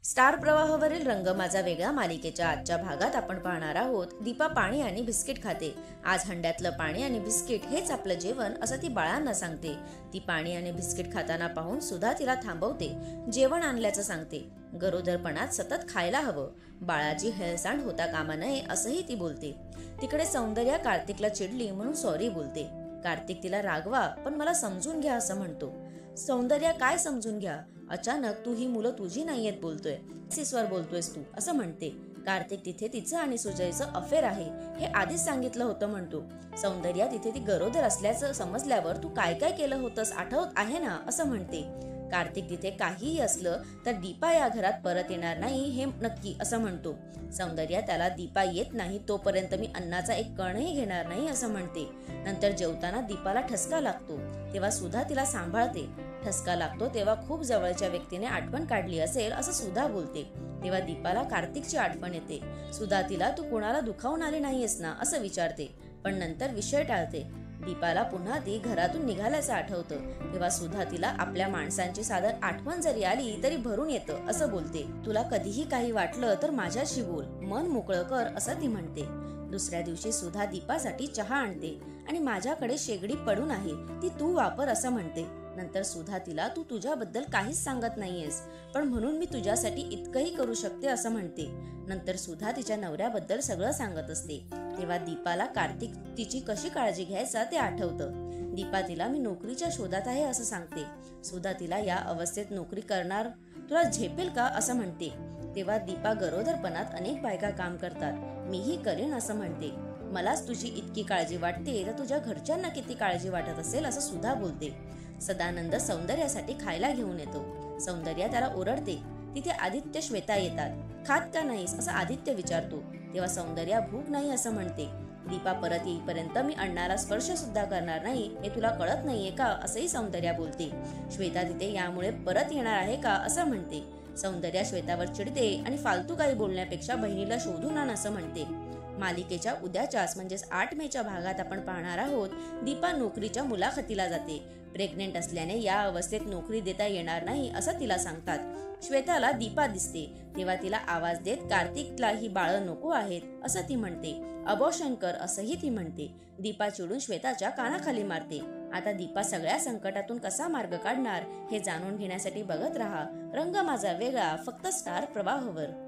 Star प्रवाहावरील रंग माझा वेगळा मालिकेच्या आजच्या भागात आपण पाहणार आहोत. दीपा पाणी आणि बिस्किट खाते. आज हंड्यातलं पाणी आणि बिस्किट हेच आपलं जेवण असं ती बाळांना सांगते. ती पाणी आणि बिस्किट खाताना पाहून सुद्धा तिला थांबवते. जेवण आणल्याचं सांगते. गरोदरपणात सतत खायला हवं. बाळाची हेळसांड होता कामा नये असंही ती बोलते. तिकडे सौंदर्या कार्तिकला चिडली म्हणून सॉरी बोलते. कार्तिक तिला रागवा पण मला समजून घ्या असं म्हणतो. सौंदर्या काय समजून घ्या, अचानक तू ही मुलं तुझी नाहीयेत बोलतोय, सिस्वर बोलतोयस तू असं म्हणते. कार्तिक तिथे तिचं आणि सुजयचं अफेअर आहे हे आधीच सांगितलं होतं म्हणतो. सौंदर्या तिथे ती गरोदर असल्याचं समजल्यावर तू काय काय केलं होतंस आठवत आहे ना असं म्हणते. कार्तिक तिथे काहीही असलं तर दीपा या घरात परत येणार नाही हे नक्की असं म्हणतो. सौंदर्या त्याला दीपा येत नाही तोपर्यंत मी अन्नाचा एक कणही घेणार नाही असं म्हणते. नंतर जेवताना दीपाला ठसका लागतो तेव्हा सुधा तिला सांभाळते. ठसका लागतो तेव्हा खूप जवळच्या व्यक्तीने आठवण काढली असेल असं सुधा बोलते. तेव्हा दीपाला कार्तिकची आठवण येते. सुधा तिला तू कोणाला दुखावून आली नाहीयेस ना असं विचारते पण नंतर विषय टाळते. दीपाला पुन्हा ती घरातून निघाल्याचं आठवतं तेव्हा सुधा तिला आपल्या माणसांची साधारण आठवण जरी आली तरी भरून येतं असं बोलते. तुला कधीही काही वाटलं तर माझ्याशी बोल, मन मोकळं कर असं ती म्हणते. दुसऱ्या दिवशी सुधा दीपासाठी चहा आणते आणि माझ्याकडे शेगडी पडून आहे ती तू वापर असं म्हणते. नंतर सुधा तिला तू तुझ्याबद्दल काहीच सांगत नाहीयेस पण म्हणून मी तुझ्यासाठी इतकंही करू शकते असं म्हणते. नंतर सुधा तिच्या नवऱ्याबद्दल सगळं सांगत असते तेव्हा दीपाला कार्तिक तिची कशी काळजी घ्यायचा ते आठवतं. दीपा तिला मी नोकरीच्या शोधात आहे असं सांगते. सुधा तिला या अवस्थेत नोकरी करणार तुला झेपेल का असं म्हणते. तेव्हा दीपा गरोदरपणात अनेक बायका काम करतात मीही करेन असं म्हणते. मलाच तुझी इतकी काळजी वाटते तर तुझ्या घरच्यांना किती काळजी वाटत असेल असं सुधा बोलते. सदानंद सौंदर्यासाठी खायला घेऊन येतो. सौंदर्या त्याला ओरडते. तिथे आदित्य श्वेता येतात. खात का नाहीस असं आदित्य विचारतो तेव्हा सौंदर्या भूक नाही असं म्हणते. दीपा परत येईपर्यंत मी अण्णाला स्पर्श सुद्धा करणार नाही हे तुला कळत नाहीये का असंही सौंदर्या बोलते. श्वेता तिथे यामुळे परत येणार आहे का असं म्हणते. सौंदर्या श्वेतावर चिडते आणि फालतू काही बोलण्यापेक्षा बहिणीला शोधून आण असं म्हणते. मालिकेच्या उद्याच्याच म्हणजेच 8 मेच्या भागात आपण पाहणार आहोत. दीपा नोकरीच्या मुलाखतीला जाते. प्रेग्नेंट असल्याने या अवस्थेत नोकरी देता येणार नाही असं तिला सांगतात. श्वेताला दीपा दिसते तेव्हा तिला आवाज देत कार्तिकला ही बाळं नको आहेत असं ती म्हणते. अबॉर्शन कर असंही ती म्हणते. दीपा चिडून श्वेताच्या कानाखाली मारते. आता दीपा सगळ्या संकटातून कसा मार्ग काढणार हे जाणून घेण्यासाठी बघत राहा रंग माझा वेगळा फक्त स्टार प्रवाहावर.